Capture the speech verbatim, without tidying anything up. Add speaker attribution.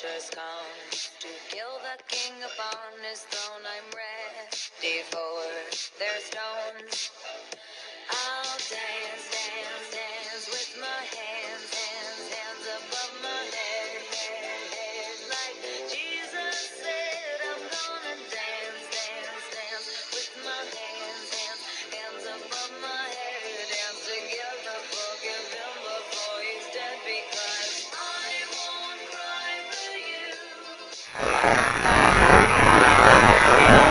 Speaker 1: has come to kill the king upon his throne. I'm ready for their stones. I'll dance, dance, dance with my hands, hands, hands above my head, head, head. Like Jesus said, I'm gonna dance, dance, dance with my hands, hands, hands above my head. Dance together, forgive him before he's dead, because I won't cry for you.